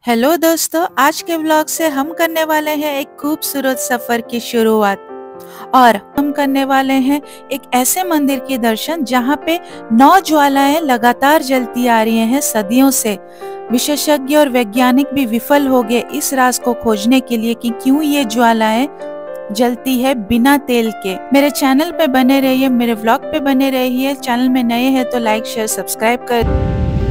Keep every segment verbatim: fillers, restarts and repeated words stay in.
Hello दोस्तों, आज के ब्लॉग से हम करने वाले हैं एक खूबसूरत सफर की शुरुआत। और हम करने वाले हैं एक ऐसे मंदिर के दर्शन जहां पे नौ ज्वालाएं लगातार जलती आ रही हैं सदियों से। विशेषज्ञ और वैज्ञानिक भी विफल हो गए इस राज को खोजने के लिए कि क्यों ये ज्वालाएं जलती है बिना तेल के। मेरे चैनल पे बने रहिए, मेरे व्लॉग पे बने रहिए। चैनल में नए हैं तो लाइक शेयर सब्सक्राइब कर।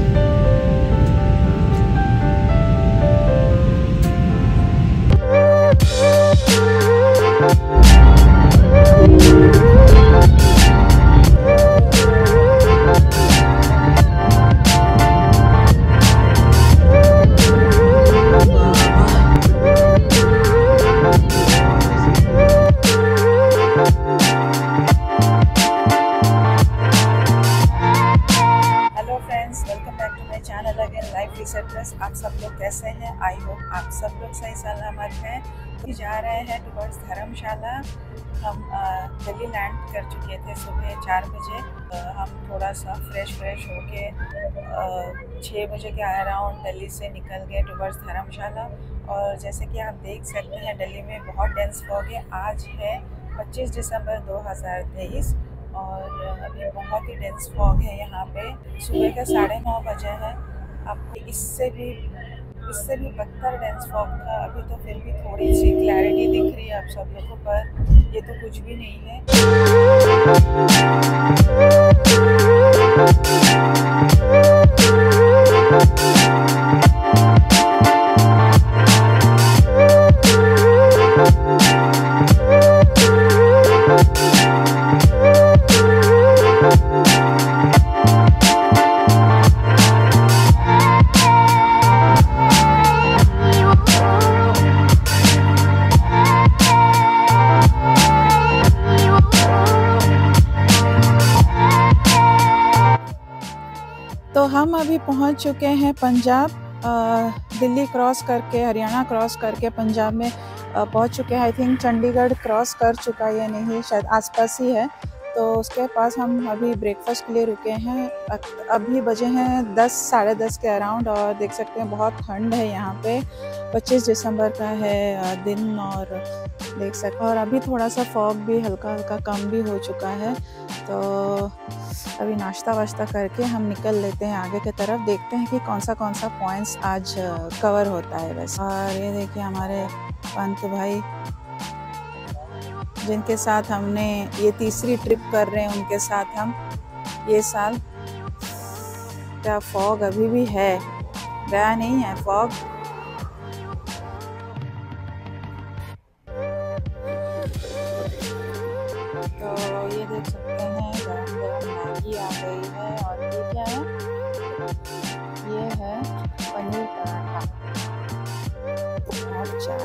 आप सब लोग कैसे हैं? आई होप आप सब लोग सही सलामत हैं। तो जा रहे हैं टुवर्ड्स धर्मशाला। हम दिल्ली लैंड कर चुके थे सुबह चार बजे। हम थोड़ा सा फ्रेश फ्रेश होके छः बजे के अराउंड दिल्ली से निकल गए टुवर्ड्स धर्मशाला। और जैसे कि आप देख सकते हैं दिल्ली में बहुत डेंस फॉग है। आज है पच्चीस दिसंबर दो हज़ार तेईस और अभी बहुत ही डेंस फॉग है यहाँ पे। सुबह के साढ़े नौ बजे है। अब इससे भी इससे भी बदतर डेंस फॉग था। अभी तो फिर भी थोड़ी सी क्लैरिटी दिख रही है आप सब लोगों पर। ये तो कुछ भी नहीं है। तो हम अभी पहुंच चुके हैं पंजाब। दिल्ली क्रॉस करके, हरियाणा क्रॉस करके पंजाब में पहुंच चुके हैं। आई थिंक चंडीगढ़ क्रॉस कर चुका है या नहीं, शायद आसपास ही है। तो उसके पास हम अभी ब्रेकफास्ट के लिए रुके हैं। अभी बजे हैं दस साढ़े दस के अराउंड और देख सकते हैं बहुत ठंड है यहाँ पे। पच्चीस दिसंबर का है दिन और देख सकते। और अभी थोड़ा सा फॉग भी हल्का हल्का कम भी हो चुका है। तो अभी नाश्ता वाश्ता करके हम निकल लेते हैं आगे की तरफ। देखते हैं कि कौन सा कौन सा पॉइंट्स आज कवर होता है वैसे। और ये देखिए हमारे पंत भाई जिनके साथ हमने ये तीसरी ट्रिप कर रहे हैं, उनके साथ हम ये साल। क्या फॉग अभी भी है, गया नहीं है फॉग। तो ये देख सकते हैं गरम गरम मैगी आ गई है। और ये क्या है? ये है पनीर पराठा और चाय।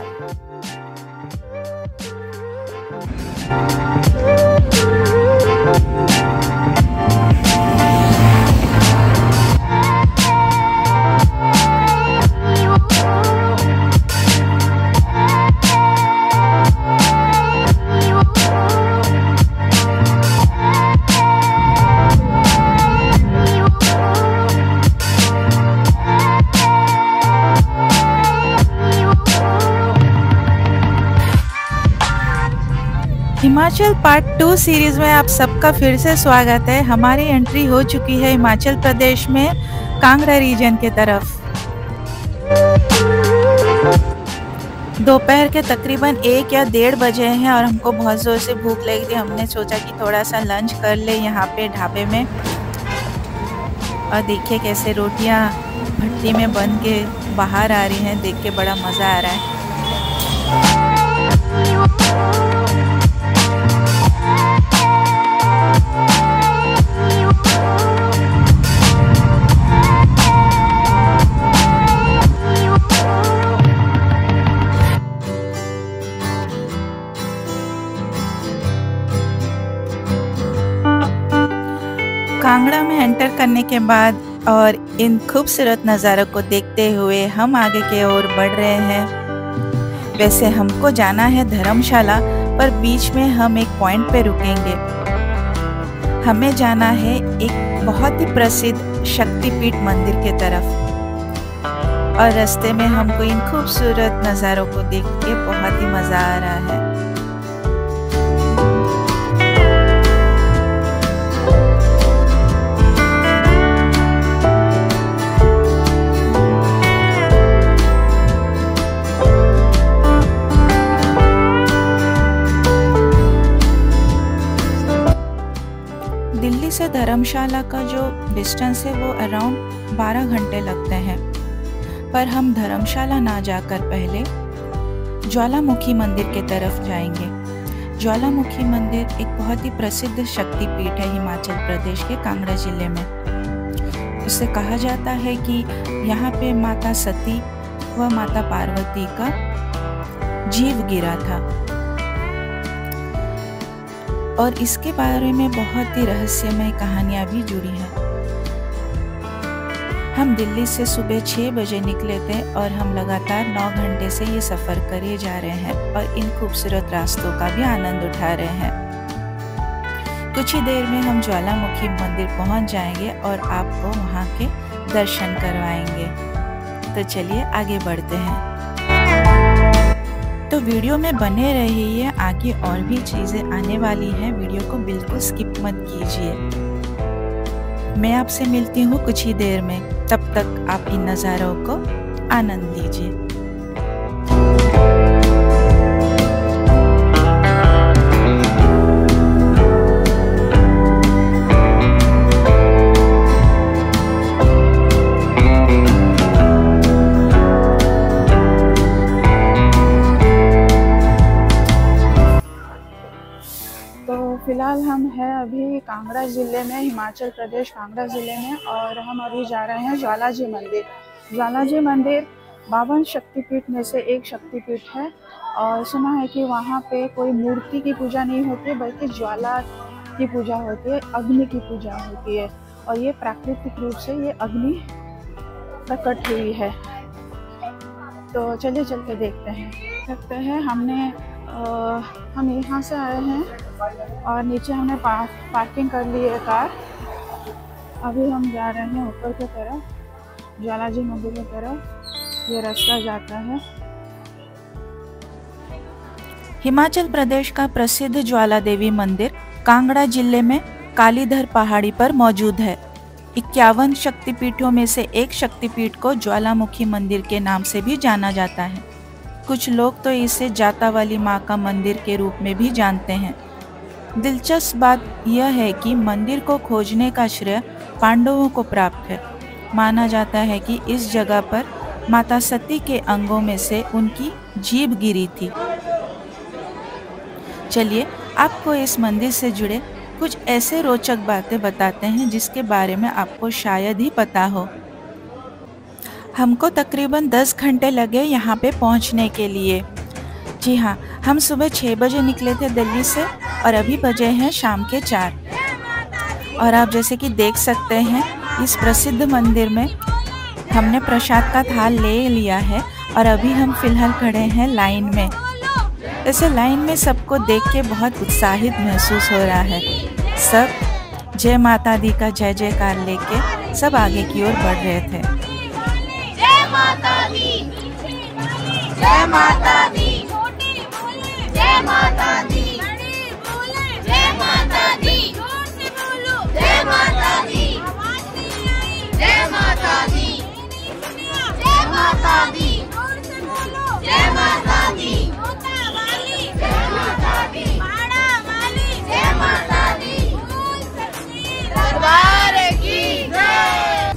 हिमाचल पार्ट टू सीरीज में आप सबका फिर से स्वागत है। हमारी एंट्री हो चुकी है हिमाचल प्रदेश में कांगड़ा रीजन के तरफ। दोपहर के तकरीबन एक या डेढ़ बजे हैं और हमको बहुत ज़ोर से भूख लगी थी। हमने सोचा कि थोड़ा सा लंच कर ले यहाँ पे ढाबे में। और देखिए कैसे रोटियाँ भट्टी में बन के बाहर आ रही हैं, देख के बड़ा मज़ा आ रहा है। कांगड़ा में एंटर करने के बाद और इन खूबसूरत नज़ारों को देखते हुए हम आगे की ओर बढ़ रहे हैं। वैसे हमको जाना है धर्मशाला, पर बीच में हम एक पॉइंट पे रुकेंगे। हमें जाना है एक बहुत ही प्रसिद्ध शक्तिपीठ मंदिर के तरफ। और रास्ते में हमको इन खूबसूरत नज़ारों को देख के बहुत ही मज़ा आ रहा है। दिल्ली से धर्मशाला का जो डिस्टेंस है वो अराउंड बारह घंटे लगते हैं, पर हम धर्मशाला ना जाकर पहले ज्वालामुखी मंदिर के तरफ जाएंगे। ज्वालामुखी मंदिर एक बहुत ही प्रसिद्ध शक्तिपीठ है हिमाचल प्रदेश के कांगड़ा जिले में। उससे कहा जाता है कि यहाँ पे माता सती व माता पार्वती का जीव गिरा था और इसके बारे में बहुत ही रहस्यमय कहानियां भी जुड़ी हैं। हम दिल्ली से सुबह छः बजे निकले थे और हम लगातार नौ घंटे से ये सफ़र करे जा रहे हैं और इन खूबसूरत रास्तों का भी आनंद उठा रहे हैं। कुछ ही देर में हम ज्वालामुखी मंदिर पहुंच जाएंगे और आपको वहां के दर्शन करवाएंगे। तो चलिए आगे बढ़ते हैं। तो वीडियो में बने रहिए, आगे और भी चीज़ें आने वाली हैं, वीडियो को बिल्कुल स्किप मत कीजिए। मैं आपसे मिलती हूँ कुछ ही देर में, तब तक आप इन नज़ारों को आनंद लीजिए। फिलहाल हम हैं अभी कांगड़ा ज़िले में, हिमाचल प्रदेश कांगड़ा ज़िले में, और हम अभी जा रहे हैं ज्वालाजी मंदिर। ज्वालाजी मंदिर बावन शक्तिपीठ में से एक शक्तिपीठ है और सुना है कि वहाँ पे कोई मूर्ति की पूजा नहीं होती बल्कि ज्वाला की पूजा होती है, अग्नि की पूजा होती है और ये प्राकृतिक रूप से ये अग्नि प्रकट हुई है। तो चलिए चल के देखते हैं। देखते हैं हमने आ, हम यहाँ से आए हैं और नीचे हमने पार्क पार्किंग कर ली है कार। अभी हम जा रहे हैं ऊपर की तरफ, ज्वालाजी मंदिर की तरफ। ये रास्ता जाता है। हिमाचल प्रदेश का प्रसिद्ध ज्वाला देवी मंदिर कांगड़ा जिले में कालीधर पहाड़ी पर मौजूद है। इक्यावन शक्तिपीठों में से एक शक्तिपीठ को ज्वालामुखी मंदिर के नाम से भी जाना जाता है। कुछ लोग तो इसे जाता वाली माँ का मंदिर के रूप में भी जानते हैं। दिलचस्प बात यह है कि मंदिर को खोजने का श्रेय पांडवों को प्राप्त है। माना जाता है कि इस जगह पर माता सती के अंगों में से उनकी जीभ गिरी थी। चलिए आपको इस मंदिर से जुड़े कुछ ऐसे रोचक बातें बताते हैं जिसके बारे में आपको शायद ही पता हो। हमको तकरीबन दस घंटे लगे यहाँ पे पहुँचने के लिए। जी हाँ, हम सुबह छः बजे निकले थे दिल्ली से और अभी बजे हैं शाम के चार। और आप जैसे कि देख सकते हैं इस प्रसिद्ध मंदिर में हमने प्रसाद का थाल ले लिया है और अभी हम फिलहाल खड़े हैं लाइन में। ऐसे लाइन में सबको देख के बहुत उत्साहित महसूस हो रहा है। सब जय माता दी का जय जयकार लेके सब आगे की ओर बढ़ रहे थे। जय माता दी, जय माता दी, जय माता दी, जय माता दी, जय माता दी, जय माता दी, जय माता दी, जय माता दी, जय माता दी, जय माता दी, दरबार की जय।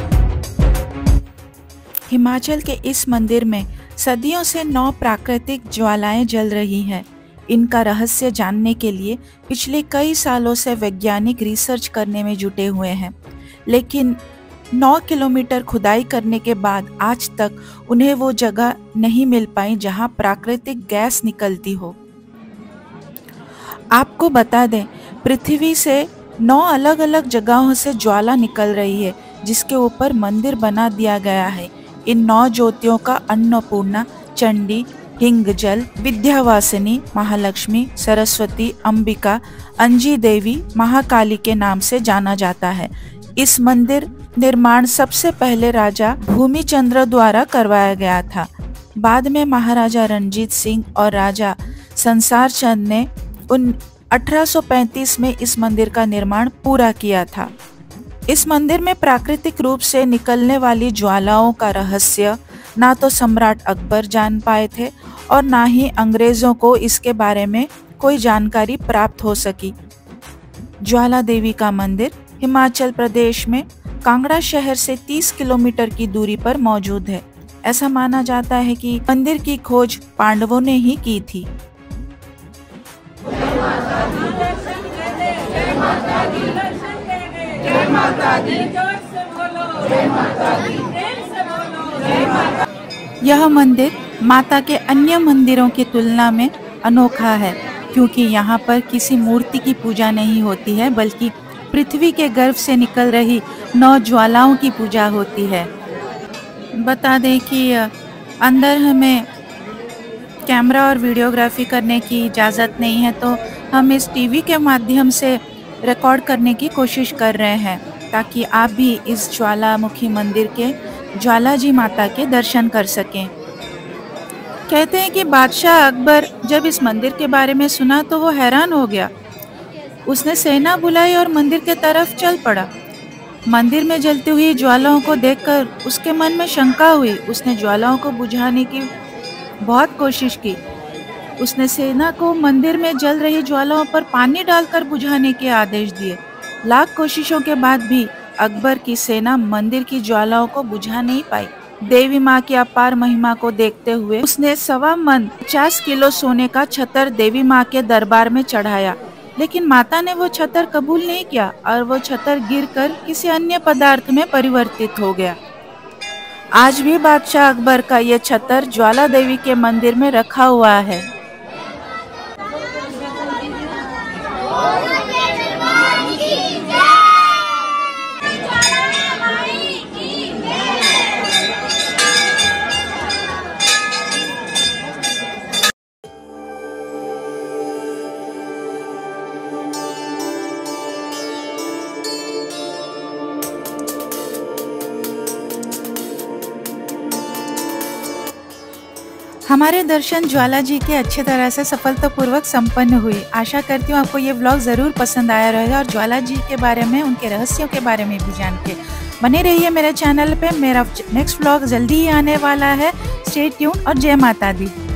हिमाचल के इस मंदिर में सदियों से नौ प्राकृतिक ज्वालाएं जल रही हैं। इनका रहस्य जानने के लिए पिछले कई सालों से वैज्ञानिक रिसर्च करने में जुटे हुए हैं, लेकिन नौ किलोमीटर खुदाई करने के बाद आज तक उन्हें वो जगह नहीं मिल पाई जहां प्राकृतिक गैस निकलती हो। आपको बता दें, पृथ्वी से नौ अलग अलग जगहों से ज्वाला निकल रही है जिसके ऊपर मंदिर बना दिया गया है। इन नौ ज्योतियों का अन्नपूर्णा, चंडी, हिंगजल, विद्यावासिनी, महालक्ष्मी, सरस्वती, अंबिका, अंजी देवी, महाकाली के नाम से जाना जाता है। इस मंदिर निर्माण सबसे पहले राजा भूमिचंद्र द्वारा करवाया गया था। बाद में महाराजा रणजीत सिंह और राजा संसार चंद ने उन अठारह सौ पैंतीस में इस मंदिर का निर्माण पूरा किया था। इस मंदिर में प्राकृतिक रूप से निकलने वाली ज्वालाओं का रहस्य ना तो सम्राट अकबर जान पाए थे और ना ही अंग्रेजों को इसके बारे में कोई जानकारी प्राप्त हो सकी। ज्वाला देवी का मंदिर हिमाचल प्रदेश में कांगड़ा शहर से तीस किलोमीटर की दूरी पर मौजूद है। ऐसा माना जाता है कि मंदिर की खोज पांडवों ने ही की थी। यह मंदिर माता के अन्य मंदिरों की तुलना में अनोखा है, क्योंकि यहाँ पर किसी मूर्ति की पूजा नहीं होती है, बल्कि पृथ्वी के गर्भ से निकल रही नौ ज्वालाओं की पूजा होती है। बता दें कि अंदर हमें कैमरा और वीडियोग्राफी करने की इजाज़त नहीं है, तो हम इस टीवी के माध्यम से रिकॉर्ड करने की कोशिश कर रहे हैं, ताकि आप भी इस ज्वालामुखी मंदिर के ज्वाला जी माता के दर्शन कर सकें। कहते हैं कि बादशाह अकबर जब इस मंदिर के बारे में सुना तो वो हैरान हो गया। उसने सेना बुलाई और मंदिर के तरफ चल पड़ा। मंदिर में जलती हुई ज्वालाओं को देखकर उसके मन में शंका हुई। उसने ज्वालाओं को बुझाने की बहुत कोशिश की। उसने सेना को मंदिर में जल रही ज्वालाओं पर पानी डालकर बुझाने के आदेश दिए। लाख कोशिशों के बाद भी अकबर की सेना मंदिर की ज्वालाओं को बुझा नहीं पाई। देवी माँ की अपार महिमा को देखते हुए उसने सवा मन पचास किलो सोने का छतर देवी माँ के दरबार में चढ़ाया, लेकिन माता ने वो छतर कबूल नहीं किया और वो छतर गिरकर किसी अन्य पदार्थ में परिवर्तित हो गया। आज भी बादशाह अकबर का ये छतर ज्वाला देवी के मंदिर में रखा हुआ है। हमारे दर्शन ज्वाला जी के अच्छे तरह से सफलतापूर्वक संपन्न हुई। आशा करती हूँ आपको ये व्लॉग ज़रूर पसंद आया रहेगा और ज्वाला जी के बारे में, उनके रहस्यों के बारे में भी जान के बने रहिए मेरे चैनल पे। मेरा नेक्स्ट व्लॉग जल्दी ही आने वाला है। स्टे ट्यून और जय माता दी।